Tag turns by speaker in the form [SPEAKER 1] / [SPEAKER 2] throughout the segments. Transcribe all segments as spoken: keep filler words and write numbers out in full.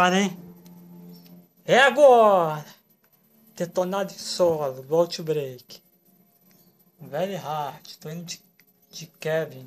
[SPEAKER 1] agora, hein? É agora! Detonado em solo, Volt Break. Very hard, tô indo de, de Kevin.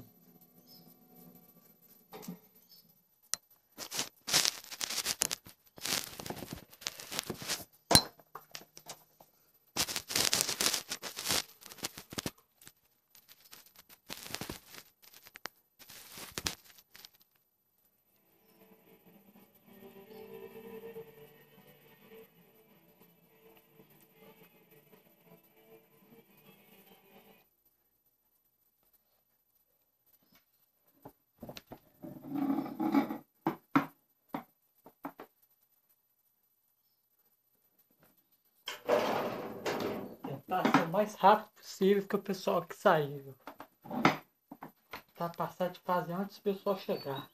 [SPEAKER 1] Tentar ser o mais rápido possível que o pessoal que saiu. Pra passar de fase antes do pessoal chegar.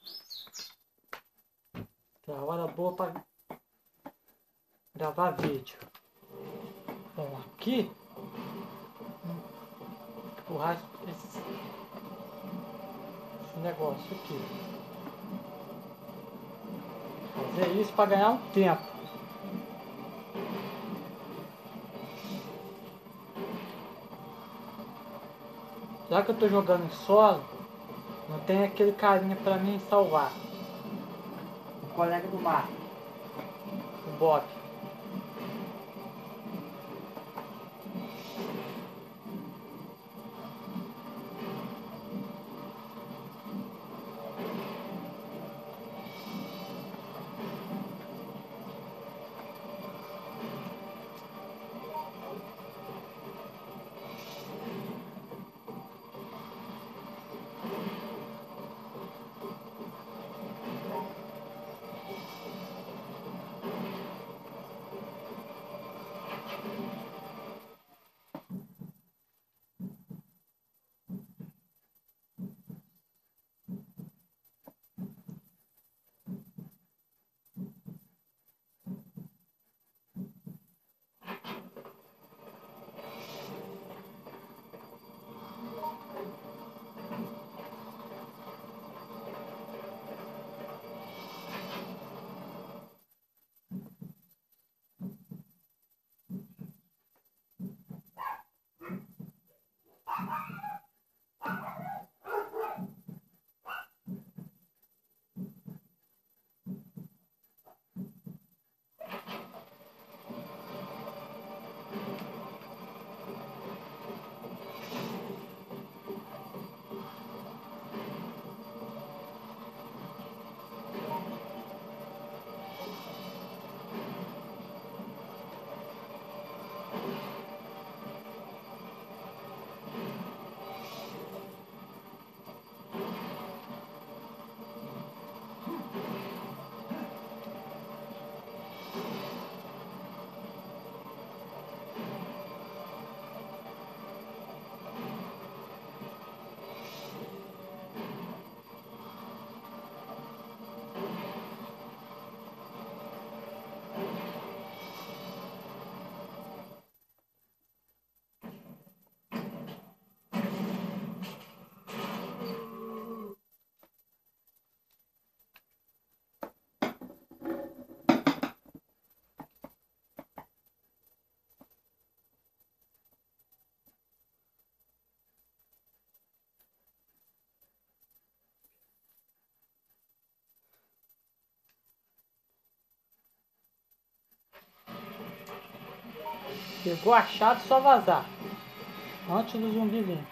[SPEAKER 1] Que é a hora boa pra gravar vídeo. Bom, aqui empurrar esse, esse negócio aqui. Fazer isso para ganhar um tempo. Já que eu tô jogando em solo, não tem aquele carinha para mim salvar. O colega do mar. O Bob. Pegou a chave, só vazar. Antes do zumbi vir.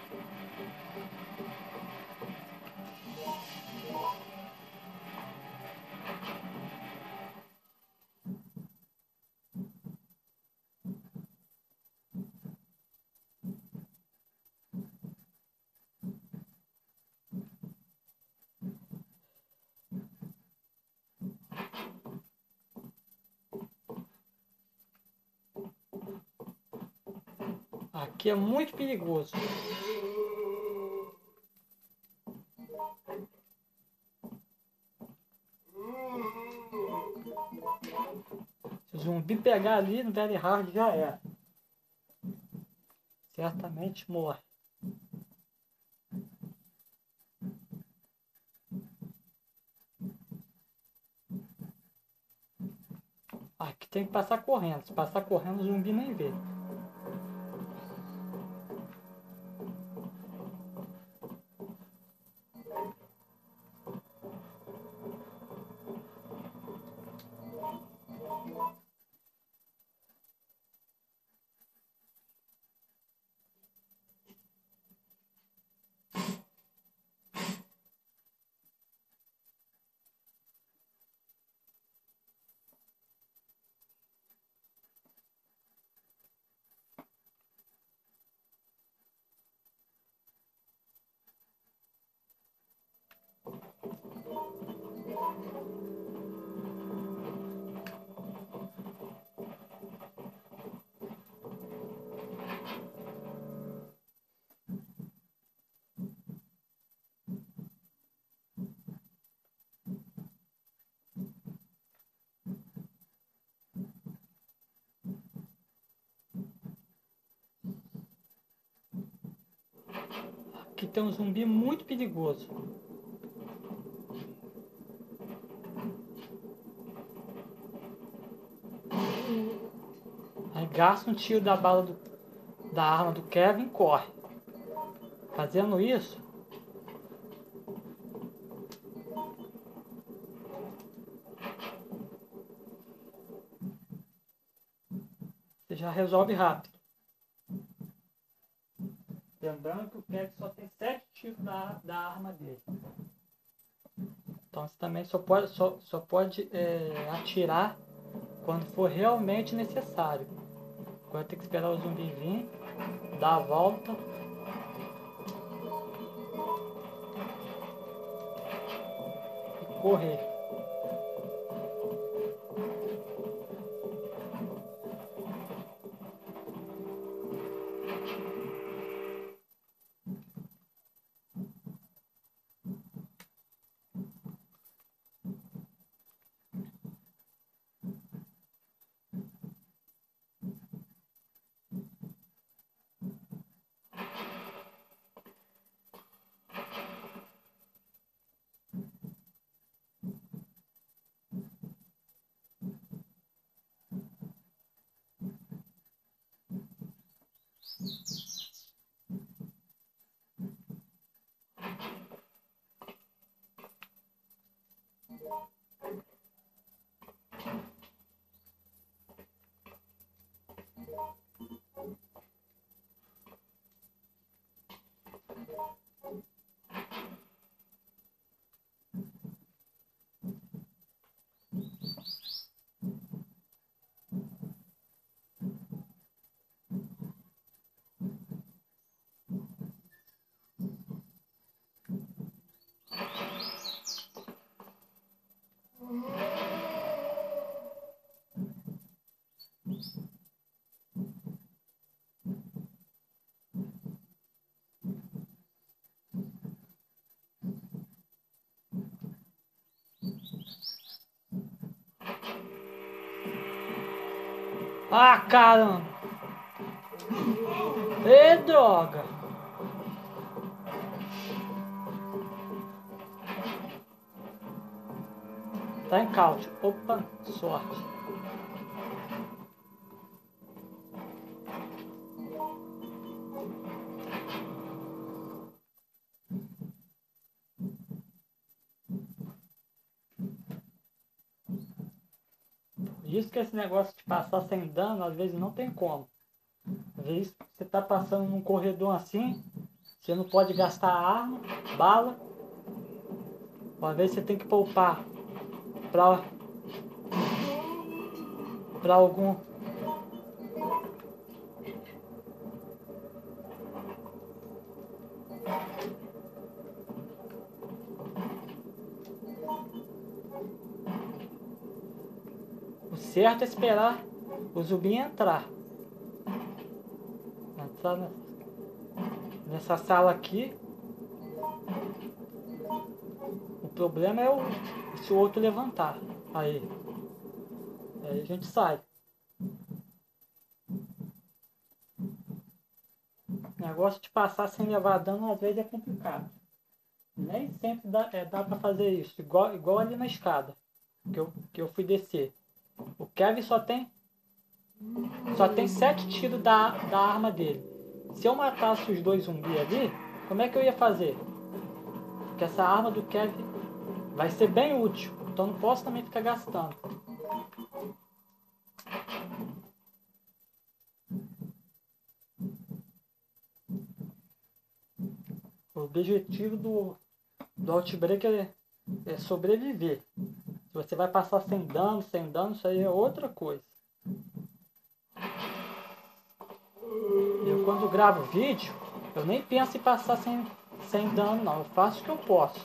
[SPEAKER 1] Aqui é muito perigoso. Se o zumbi pegar ali no Very Hard já é. Certamente morre. Aqui tem que passar correndo. Se passar correndo, o zumbi nem vê. Aqui tem um zumbi muito perigoso. Aí gasta um tiro da bala do, da arma do Kevin e corre. Fazendo isso, você já resolve rápido. Lembrando que o Kevin só tem sete tiros da, da arma dele. Então você também só pode, só, só pode é, atirar quando for realmente necessário. Agora tem que esperar o zumbi vir, dar a volta. E correr. Ah, caramba! Ê, droga! Tá em caute. Opa, sorte. Isso que esse negócio de passar sem dano, às vezes não tem como. Às vezes você tá passando num corredor assim, você não pode gastar arma, bala. Às vezes você tem que poupar pra, pra algum... O certo é esperar o zumbi entrar. Entrar nessa sala aqui. O problema é o, se o outro levantar. Aí. Aí a gente sai. O negócio de passar sem levar dano às vezes é complicado. Nem sempre dá, é, dá pra fazer isso. Igual, igual ali na escada. Que eu, que eu fui descer. O Kevin só tem só tem sete tiros da, da arma dele. Se eu matasse os dois zumbis ali, como é que eu ia fazer? Porque essa arma do Kevin vai ser bem útil, então não posso também ficar gastando. O objetivo do, do Outbreak é, é sobreviver. Se você vai passar sem dano, sem dano, isso aí é outra coisa. Eu quando gravo vídeo, eu nem penso em passar sem, sem dano não, eu faço o que eu posso.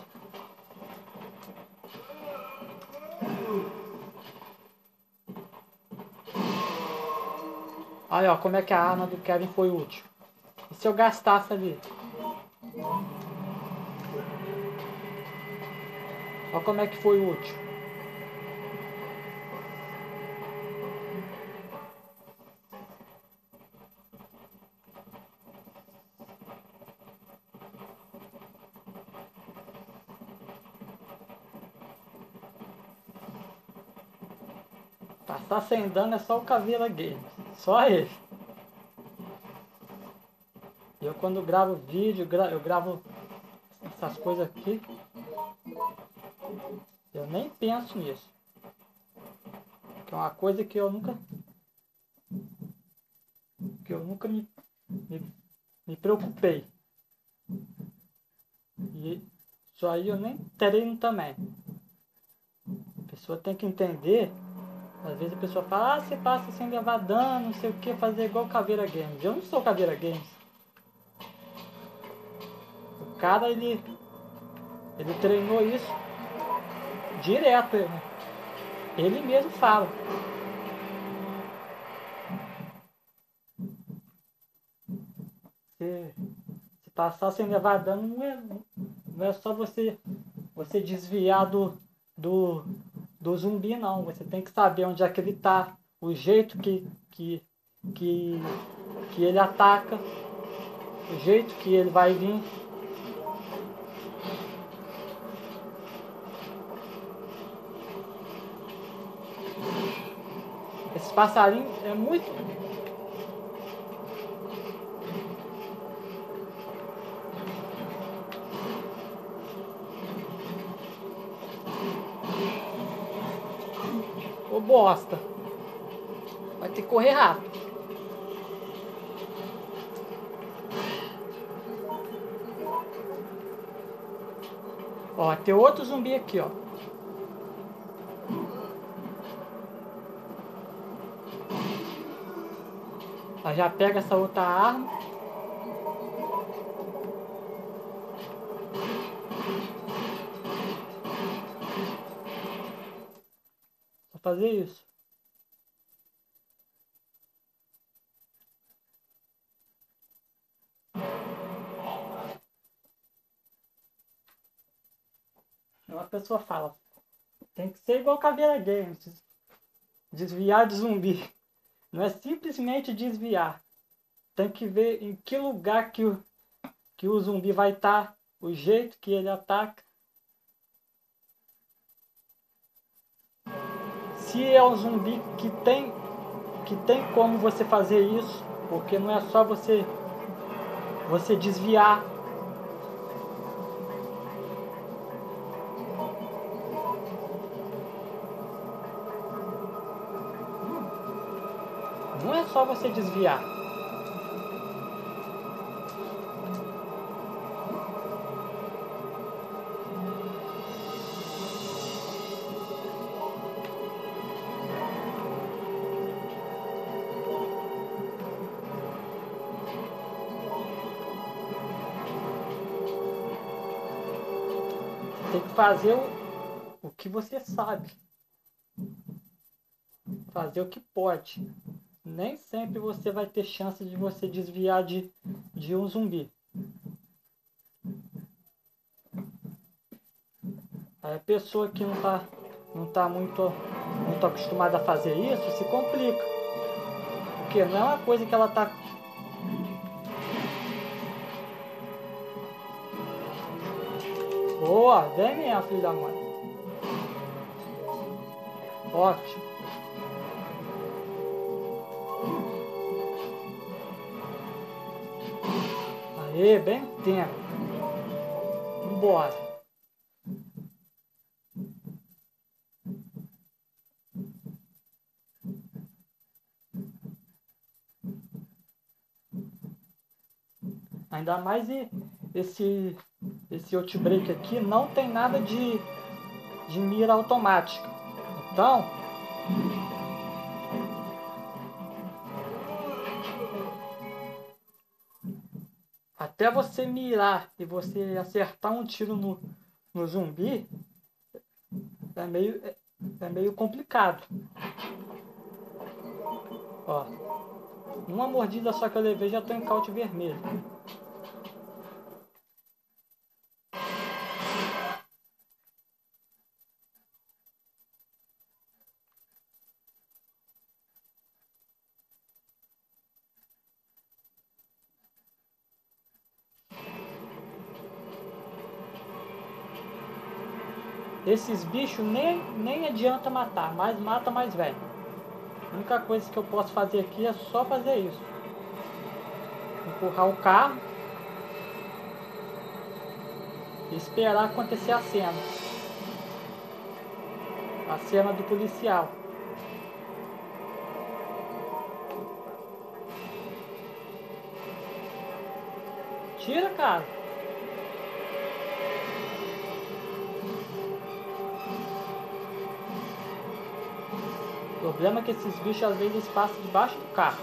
[SPEAKER 1] Olha ó, como é que a arma do Kevin foi útil. E se eu gastasse ali? Olha como é que foi útil. Passar sem dano é só o Caveira Games. Só ele. Eu quando gravo vídeo, eu gravo essas coisas aqui. Eu nem penso nisso. Que é uma coisa que eu nunca... Que eu nunca me, me, me preocupei. E isso aí eu nem treino também. A pessoa tem que entender. Às vezes a pessoa fala, ah, você passa sem levar dano, não sei o que, fazer igual Caveira Games. Eu não sou Caveira Games. O cara, ele, ele treinou isso direto. Né? Ele mesmo fala. Se, se passar sem levar dano, não é, não é só você, você desviar do, do, do zumbi, não. Você tem que saber onde é que ele tá, o jeito que, que, que, que ele ataca, o jeito que ele vai vir. Esse passarinho é muito... Ô bosta. Vai ter que correr rápido. Ó, tem outro zumbi aqui, ó. Ó, já pega essa outra arma. Vou fazer isso. Uma pessoa fala, tem que ser igual Caveira Games. Desviar de zumbi. Não é simplesmente desviar. Tem que ver em que lugar que o, que o zumbi vai estar, o jeito que ele ataca. Se é um zumbi que tem, que tem como você fazer isso, porque não é só você, você desviar. Não é só você desviar. Tem que fazer o, o que você sabe. Fazer o que pode. Nem sempre você vai ter chance de você desviar de, de um zumbi. Aí a pessoa que não está não tá muito, muito acostumada a fazer isso se complica. Porque não é uma coisa que ela está... Boa, vem minha filha da mãe. Ótimo. Aê, bem no tempo. Vambora. Ainda mais esse, esse Outbreak aqui não tem nada de, de mira automática. Então, até você mirar e você acertar um tiro no, no zumbi, é meio, é, é meio complicado. Ó, uma mordida só que eu levei já tô em caute vermelho. Esses bichos nem, nem adianta matar, mais mata mais velho. A única coisa que eu posso fazer aqui é só fazer isso. Empurrar o carro e esperar acontecer a cena. A cena do policial. Tira, cara. O problema é que esses bichos às vezes passam debaixo do carro.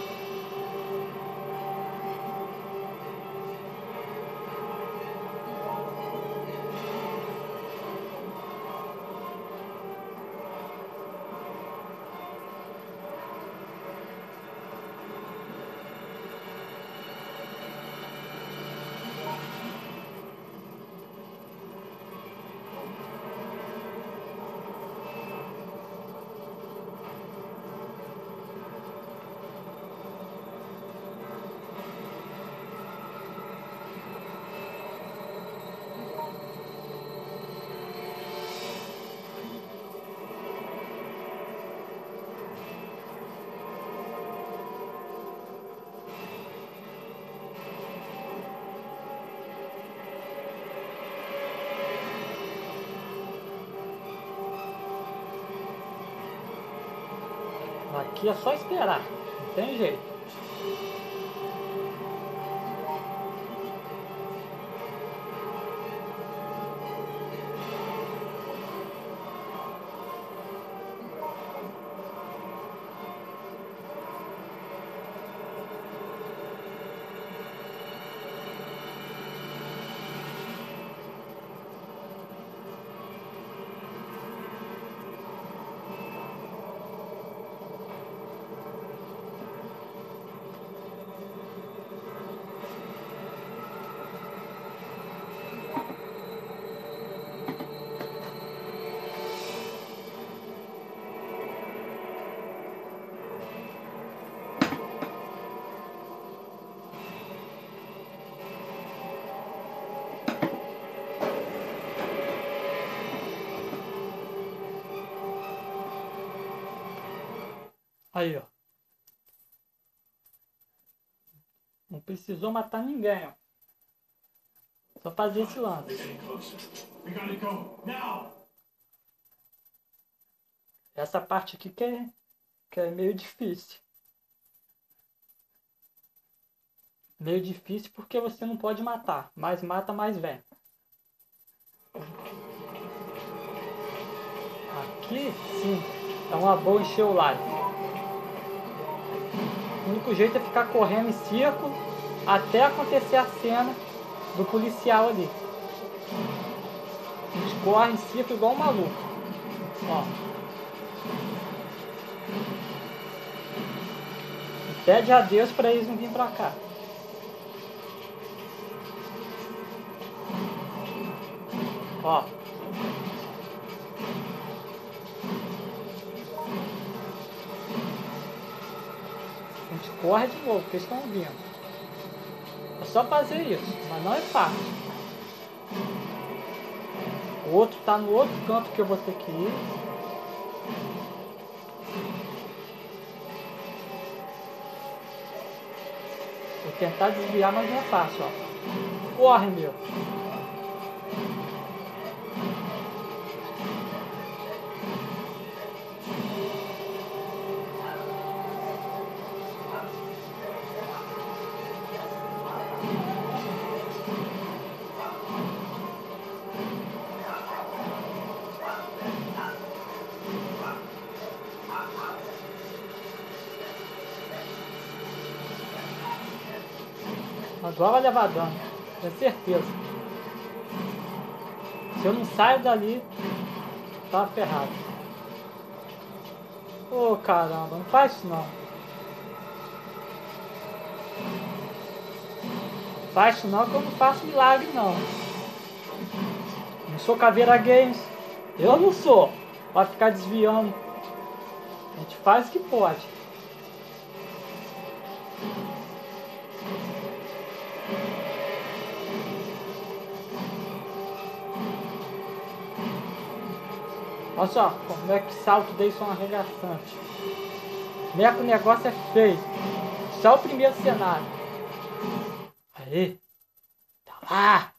[SPEAKER 1] Aqui é só esperar, não tem jeito. Aí, ó. Não precisou matar ninguém, ó. Só fazer esse lance. Essa parte aqui que é, que é meio difícil. Meio difícil porque você não pode matar. Mais mata, mais vem. Aqui, sim, é uma boa encher o live. O único jeito é ficar correndo em círculo até acontecer a cena do policial ali. A gente corre em círculo igual um maluco. Ó. E pede a Deus para eles não virem pra cá. Ó. A gente corre de novo, porque eles estão vindo. É só fazer isso, mas não é fácil. O outro tá no outro canto que eu vou ter que ir. Vou tentar desviar, mas não é fácil, ó. corre, meu. Agora vai levar dano, tenho certeza. Se eu não saio dali, tá ferrado. Ô, caramba, não faz isso não. Faz isso não que eu não faço milagre não. Não sou Caveira Games. Eu não sou. Vai ficar desviando. A gente faz o que pode. Olha só como é que salto dele são arregaçantes. Como é que o negócio é feio. Só o primeiro cenário. Aí. Tá lá.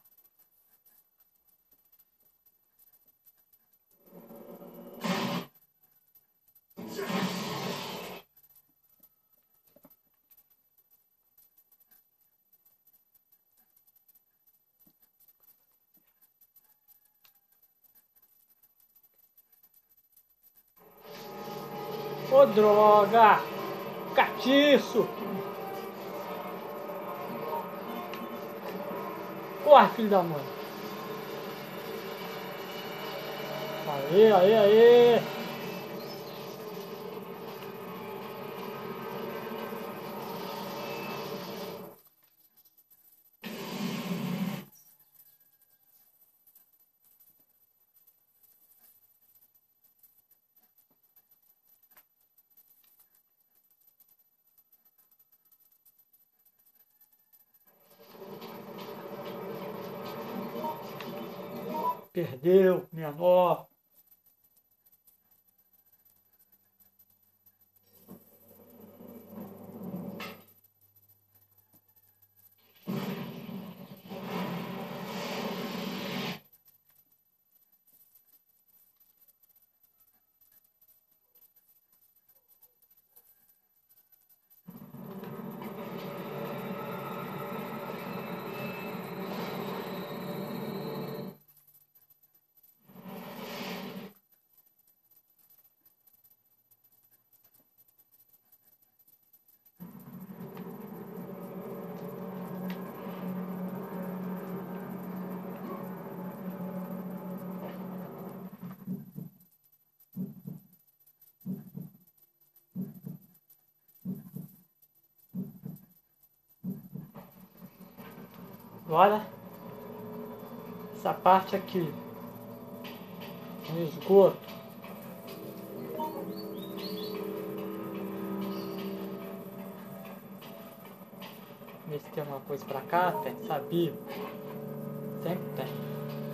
[SPEAKER 1] Ô, droga! Catiço! Corre, filho da mãe! Aê, aê, aê! Perdeu, menor! Agora, essa parte aqui, no esgoto. Ver se tem uma coisa pra cá, tem, sabia? Sempre tem.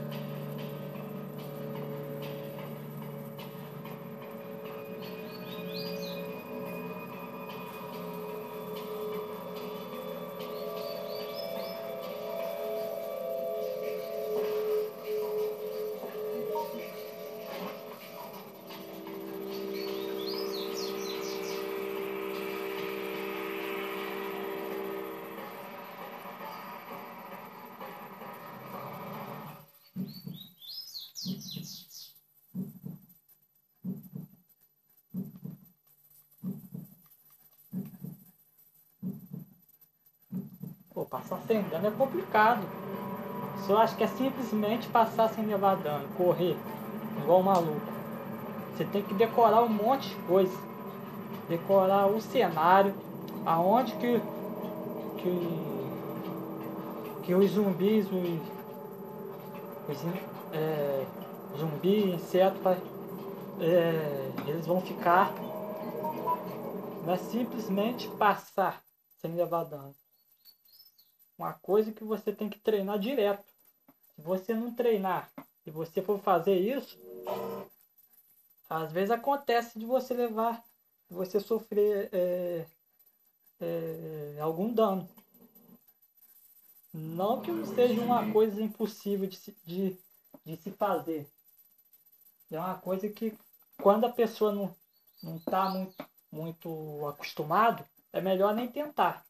[SPEAKER 1] Pô, passar sem dano é complicado. Isso eu acho que é simplesmente passar sem levar dano, correr, igual um maluco. Você tem que decorar um monte de coisa. Decorar o cenário, aonde que, que, que os zumbis, os, os é, zumbi, inseto, é, eles vão ficar. Não é simplesmente passar sem levar dano. Uma coisa que você tem que treinar direto. Se você não treinar e você for fazer isso, às vezes acontece de você levar, de você sofrer é, é, algum dano. Não que não seja uma coisa impossível de se, de, de se fazer. É uma coisa que quando a pessoa não não está muito, muito acostumado, é melhor nem tentar.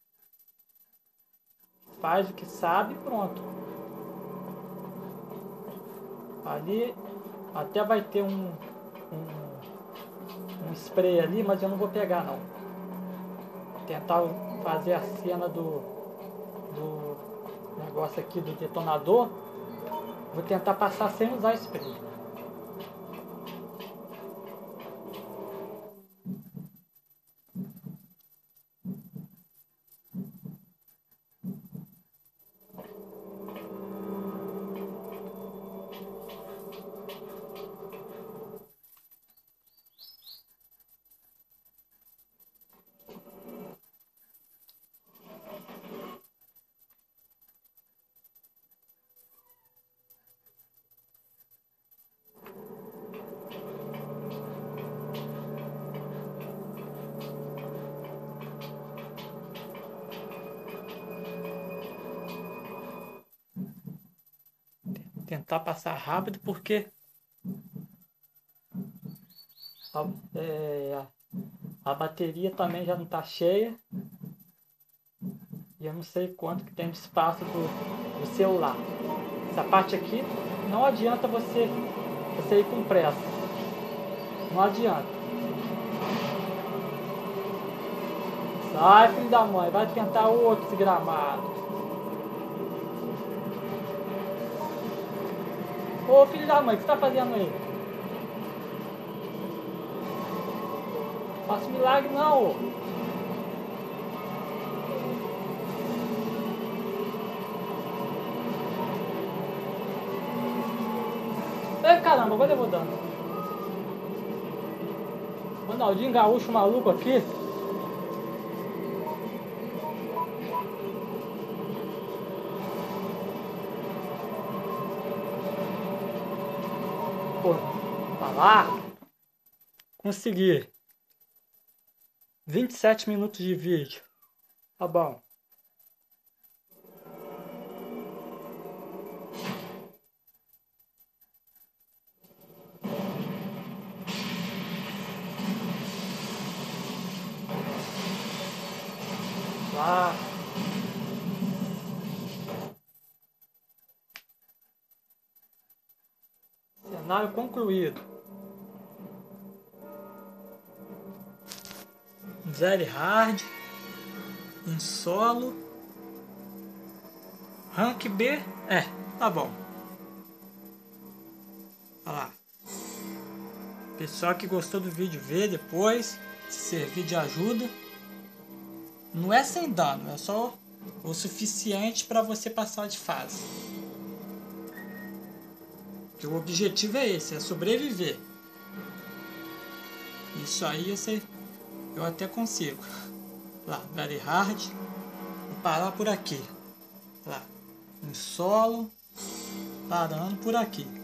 [SPEAKER 1] Faz o que sabe e pronto. Ali até vai ter um, um, um spray ali, mas eu não vou pegar não. Vou tentar fazer a cena do, do negócio aqui do detonador. Vou tentar passar sem usar spray. Tentar passar rápido porque a, é, a bateria também já não está cheia e eu não sei quanto que tem de espaço do, do celular. Essa parte aqui não adianta você, você ir com pressa, não adianta. Sai, filho da mãe, vai tentar outro desgramado. Ô filho da mãe, o que você tá fazendo aí? Faça milagre não, ô. Ei, caramba, agora eu vou dando. Ronaldinho Gaúcho maluco aqui. Pô, tá lá. Consegui. vinte e sete minutos de vídeo. Tá bom. Lá. Cenário concluído. Very hard. Em solo. Rank B. É, tá bom. Olha lá. Pessoal que gostou do vídeo, vê depois. Se servir de ajuda. Não é sem dano, é só o suficiente para você passar de fase. Porque o objetivo é esse, é sobreviver. Isso aí eu, sei, eu até consigo. Lá, very hard. Vou parar por aqui. Lá, em solo, parando por aqui.